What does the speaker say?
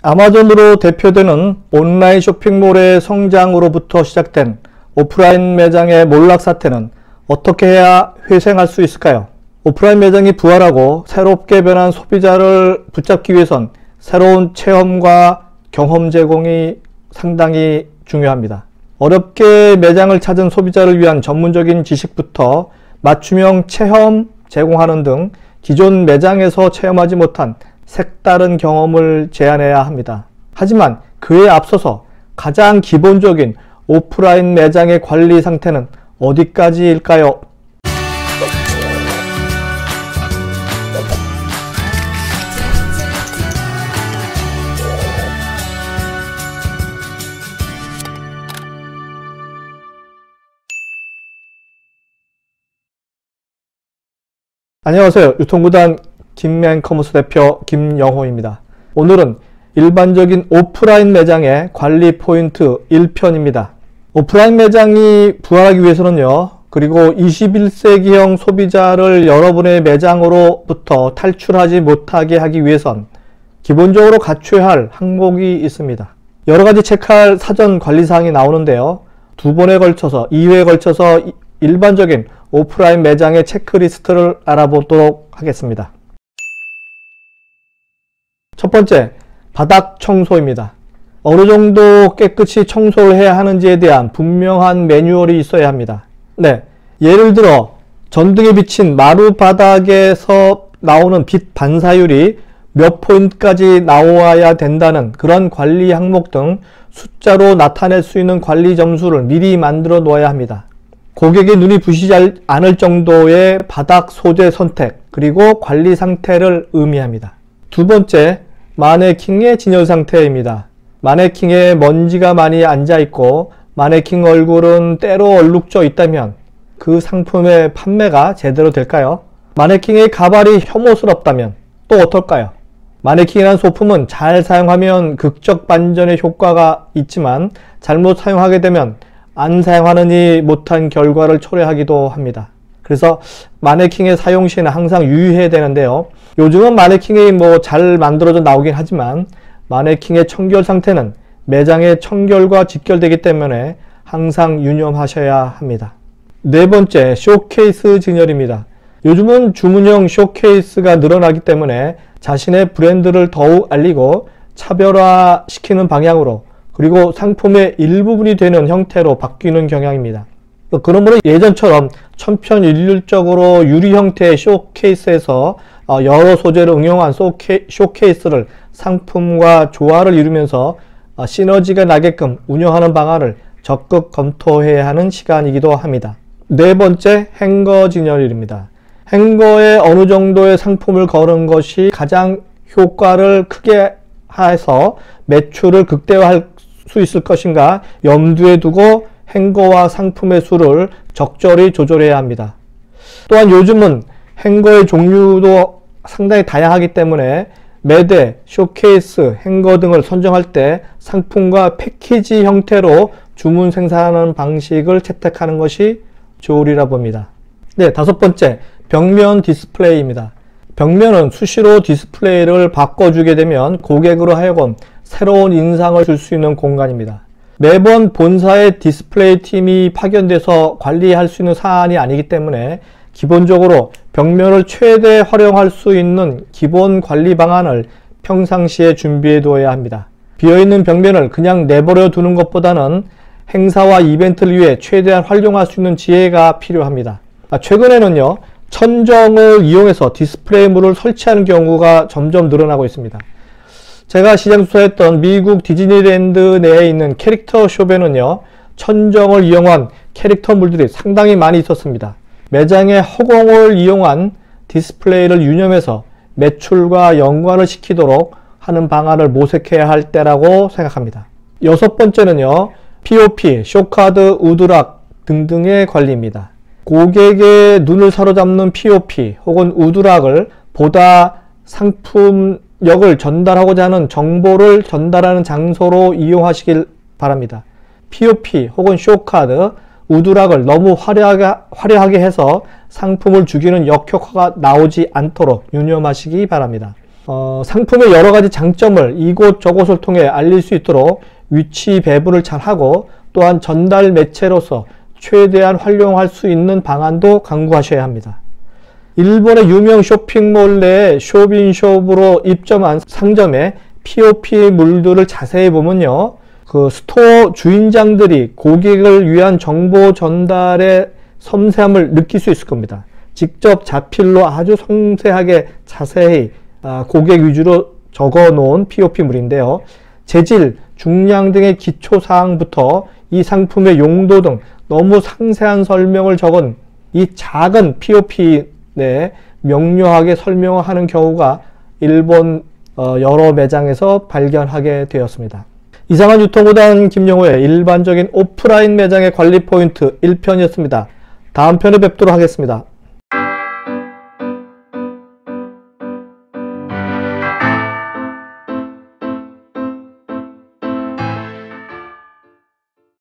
아마존으로 대표되는 온라인 쇼핑몰의 성장으로부터 시작된 오프라인 매장의 몰락 사태는 어떻게 해야 회생할 수 있을까요? 오프라인 매장이 부활하고 새롭게 변한 소비자를 붙잡기 위해선 새로운 체험과 경험 제공이 상당히 중요합니다. 어렵게 매장을 찾은 소비자를 위한 전문적인 지식부터 맞춤형 체험 제공하는 등 기존 매장에서 체험하지 못한 색다른 경험을 제안해야 합니다. 하지만 그에 앞서서 가장 기본적인 오프라인 매장의 관리 상태는 어디까지일까요? 안녕하세요. 유통구단 김맨커머스 대표 김영호입니다. 오늘은 일반적인 오프라인 매장의 관리 포인트 1편입니다. 오프라인 매장이 부활하기 위해서는요, 그리고 21세기형 소비자를 여러분의 매장으로부터 탈출하지 못하게 하기 위해선 기본적으로 갖춰야 할 항목이 있습니다. 여러가지 체크할 사전 관리사항이 나오는데요, 2회에 걸쳐서 일반적인 오프라인 매장의 체크리스트를 알아보도록 하겠습니다. 첫 번째, 바닥 청소입니다. 어느 정도 깨끗이 청소를 해야 하는지에 대한 분명한 매뉴얼이 있어야 합니다. 예를 들어 전등에 비친 마루 바닥에서 나오는 빛 반사율이 몇 포인트까지 나와야 된다는 그런 관리 항목 등 숫자로 나타낼 수 있는 관리 점수를 미리 만들어 놓아야 합니다. 고객의 눈이 부시지 않을 정도의 바닥 소재 선택, 그리고 관리 상태를 의미합니다. 두 번째, 마네킹의 진열 상태입니다. 마네킹에 먼지가 많이 앉아있고 마네킹 얼굴은 때로 얼룩져 있다면 그 상품의 판매가 제대로 될까요? 마네킹의 가발이 혐오스럽다면 또 어떨까요? 마네킹이라는 소품은 잘 사용하면 극적 반전의 효과가 있지만 잘못 사용하게 되면 안 사용하느니 못한 결과를 초래하기도 합니다. 그래서 마네킹의 사용 시에는 항상 유의해야 되는데요. 요즘은 마네킹이 잘 만들어져 나오긴 하지만 마네킹의 청결 상태는 매장의 청결과 직결되기 때문에 항상 유념하셔야 합니다. 네 번째, 쇼케이스 진열입니다. 요즘은 주문형 쇼케이스가 늘어나기 때문에 자신의 브랜드를 더욱 알리고 차별화시키는 방향으로, 그리고 상품의 일부분이 되는 형태로 바뀌는 경향입니다. 그러므로 예전처럼 천편일률적으로 유리 형태의 쇼케이스에서 여러 소재를 응용한 쇼케이스를 상품과 조화를 이루면서 시너지가 나게끔 운영하는 방안을 적극 검토해야 하는 시간이기도 합니다. 네 번째, 행거 진열입니다. 행거에 어느 정도의 상품을 거는 것이 가장 효과를 크게 해서 매출을 극대화할 수 있을 것인가 염두에 두고 행거와 상품의 수를 적절히 조절해야 합니다. 또한 요즘은 행거의 종류도 상당히 다양하기 때문에 매대, 쇼케이스, 행거 등을 선정할 때 상품과 패키지 형태로 주문 생산하는 방식을 채택하는 것이 좋으리라 봅니다. 다섯 번째, 벽면 디스플레이입니다. 벽면은 수시로 디스플레이를 바꿔주게 되면 고객으로 하여금 새로운 인상을 줄 수 있는 공간입니다. 매번 본사의 디스플레이 팀이 파견돼서 관리할 수 있는 사안이 아니기 때문에 기본적으로 벽면을 최대 활용할 수 있는 기본 관리 방안을 평상시에 준비해 두어야 합니다. 비어있는 벽면을 그냥 내버려 두는 것보다는 행사와 이벤트를 위해 최대한 활용할 수 있는 지혜가 필요합니다. 최근에는요, 천정을 이용해서 디스플레이물을 설치하는 경우가 점점 늘어나고 있습니다. 제가 시장 조사했던 미국 디즈니랜드 내에 있는 캐릭터 숍에는요, 천정을 이용한 캐릭터물들이 상당히 많이 있었습니다. 매장의 허공을 이용한 디스플레이를 유념해서 매출과 연관을 시키도록 하는 방안을 모색해야 할 때라고 생각합니다. 여섯 번째는요, POP, 쇼카드, 우드락 등등의 관리입니다. 고객의 눈을 사로잡는 POP 혹은 우드락을 보다 상품력을 전달하고자 하는 정보를 전달하는 장소로 이용하시길 바랍니다. POP 혹은 쇼카드, 우드락을 너무 화려하게 해서 상품을 죽이는 역효과가 나오지 않도록 유념하시기 바랍니다. 상품의 여러 가지 장점을 이곳저곳을 통해 알릴 수 있도록 위치 배분을 잘 하고, 또한 전달 매체로서 최대한 활용할 수 있는 방안도 강구하셔야 합니다. 일본의 유명 쇼핑몰 내에 쇼핑숍으로 입점한 상점의 POP 물들을 자세히 보면요, 그 스토어 주인장들이 고객을 위한 정보 전달의 섬세함을 느낄 수 있을 겁니다. 직접 자필로 아주 섬세하게 자세히 고객 위주로 적어 놓은 POP물인데요. 재질, 중량 등의 기초사항부터 이 상품의 용도 등 너무 상세한 설명을 적은 이 작은 POP 내에 명료하게 설명하는 경우가 일본 여러 매장에서 발견하게 되었습니다. 이상한 유통구단 김영호의 일반적인 오프라인 매장의 관리 포인트 1편이었습니다. 다음 편에 뵙도록 하겠습니다.